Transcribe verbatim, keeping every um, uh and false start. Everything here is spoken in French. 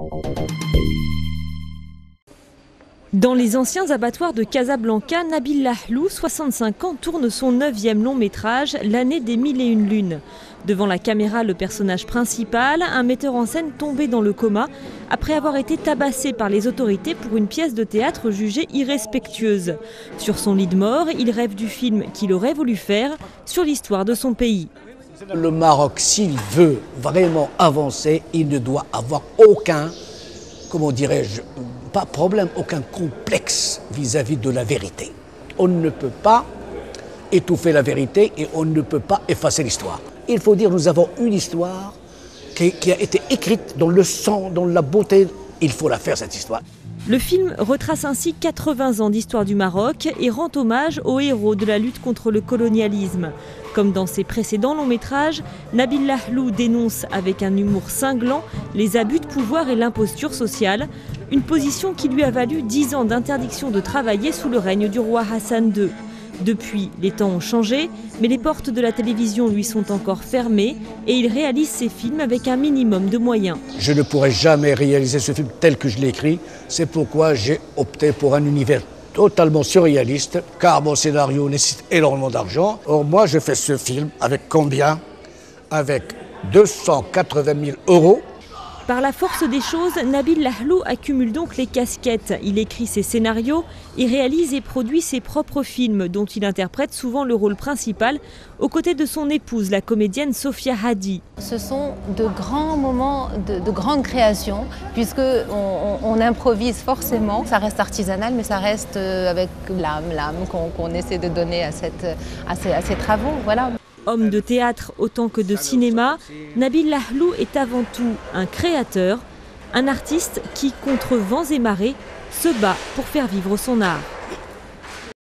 Dans les anciens abattoirs de Casablanca, Nabil Lahlou, soixante-cinq ans, tourne son neuvième long métrage, L'année des mille et une lunes. Devant la caméra, le personnage principal, un metteur en scène tombé dans le coma après avoir été tabassé par les autorités pour une pièce de théâtre jugée irrespectueuse. Sur son lit de mort, il rêve du film qu'il aurait voulu faire sur l'histoire de son pays. Le Maroc, s'il veut vraiment avancer, il ne doit avoir aucun, comment dirais-je, pas problème, aucun complexe vis-à-vis de la vérité. On ne peut pas étouffer la vérité et on ne peut pas effacer l'histoire. Il faut dire, nous avons une histoire qui, qui a été écrite dans le sang, dans la beauté. Il faut la faire, cette histoire. Le film retrace ainsi quatre-vingts ans d'histoire du Maroc et rend hommage aux héros de la lutte contre le colonialisme. Comme dans ses précédents longs métrages, Nabil Lahlou dénonce avec un humour cinglant les abus de pouvoir et l'imposture sociale, une position qui lui a valu dix ans d'interdiction de travailler sous le règne du roi Hassan deux. Depuis, les temps ont changé, mais les portes de la télévision lui sont encore fermées et il réalise ses films avec un minimum de moyens. Je ne pourrai jamais réaliser ce film tel que je l'ai écrit, c'est pourquoi j'ai opté pour un univers totalement surréaliste, car mon scénario nécessite énormément d'argent. Or moi je fais ce film avec combien? Avec deux cent quatre-vingt mille euros. Par la force des choses, Nabil Lahlou accumule donc les casquettes. Il écrit ses scénarios, il réalise et produit ses propres films, dont il interprète souvent le rôle principal, aux côtés de son épouse, la comédienne Sofia Hadi. Ce sont de grands moments de, de grande création, puisqu'on on, on improvise forcément. Ça reste artisanal, mais ça reste avec l'âme, l'âme qu'on qu'on essaie de donner à, cette, à, ces, à ces travaux. Voilà. Homme de théâtre autant que de cinéma, Nabil Lahlou est avant tout un créateur, un artiste qui, contre vents et marées, se bat pour faire vivre son art.